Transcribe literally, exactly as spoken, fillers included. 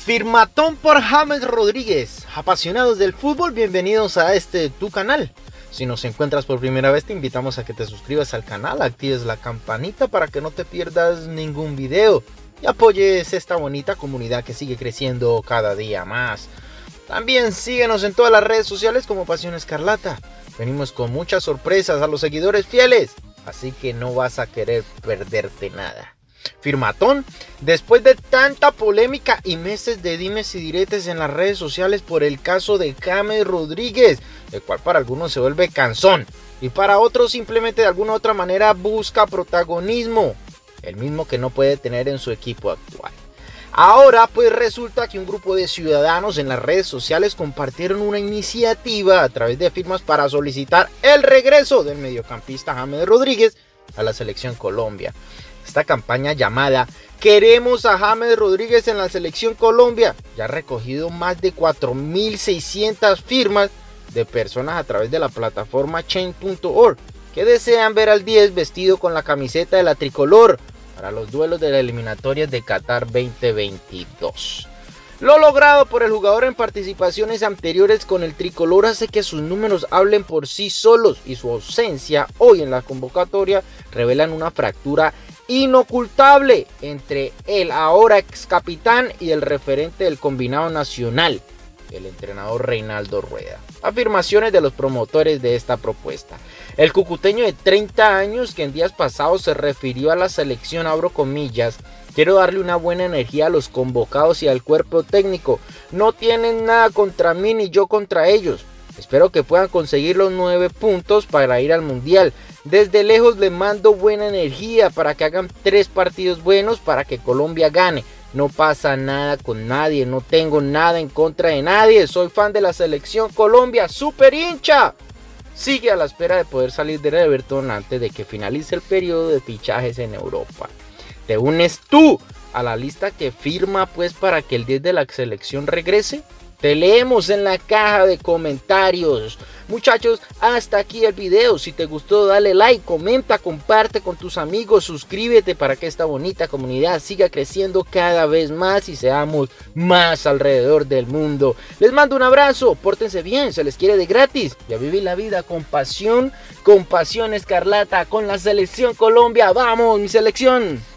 Firmatón por James Rodríguez. Apasionados del fútbol, bienvenidos a este tu canal. Si nos encuentras por primera vez, te invitamos a que te suscribas al canal, actives la campanita para que no te pierdas ningún video y apoyes esta bonita comunidad que sigue creciendo cada día más. También síguenos en todas las redes sociales como Pasión Escarlata. Venimos con muchas sorpresas a los seguidores fieles, así que no vas a querer perderte nada. Firmatón, después de tanta polémica y meses de dimes y diretes en las redes sociales por el caso de James Rodríguez, el cual para algunos se vuelve cansón y para otros simplemente de alguna u otra manera busca protagonismo, el mismo que no puede tener en su equipo actual. Ahora pues resulta que un grupo de ciudadanos en las redes sociales compartieron una iniciativa a través de firmas para solicitar el regreso del mediocampista James Rodríguez a la selección Colombia. Esta campaña llamada Queremos a James Rodríguez en la selección Colombia ya ha recogido más de cuatro mil seiscientas firmas de personas a través de la plataforma change punto org que desean ver al diez vestido con la camiseta de la tricolor para los duelos de las eliminatorias de Qatar veinte veintidós. Lo logrado por el jugador en participaciones anteriores con el tricolor hace que sus números hablen por sí solos y su ausencia hoy en la convocatoria revelan una fractura inocultable entre el ahora ex capitán y el referente del combinado nacional, el entrenador Reinaldo Rueda. Afirmaciones de los promotores de esta propuesta. El cucuteño de treinta años, que en días pasados se refirió a la selección, abro comillas: quiero darle una buena energía a los convocados y al cuerpo técnico. No tienen nada contra mí ni yo contra ellos. Espero que puedan conseguir los nueve puntos para ir al mundial. Desde lejos les mando buena energía para que hagan tres partidos buenos para que Colombia gane. No pasa nada con nadie, no tengo nada en contra de nadie. Soy fan de la selección Colombia, super hincha. Sigue a la espera de poder salir del Everton antes de que finalice el periodo de fichajes en Europa. ¿Te unes tú a la lista que firma pues para que el diez de la selección regrese? Te leemos en la caja de comentarios. Muchachos, hasta aquí el video. Si te gustó, dale like, comenta, comparte con tus amigos, suscríbete para que esta bonita comunidad siga creciendo cada vez más y seamos más alrededor del mundo. Les mando un abrazo, pórtense bien, se les quiere de gratis y a vivir la vida con pasión, con Pasión Escarlata, con la selección Colombia. ¡Vamos, mi selección!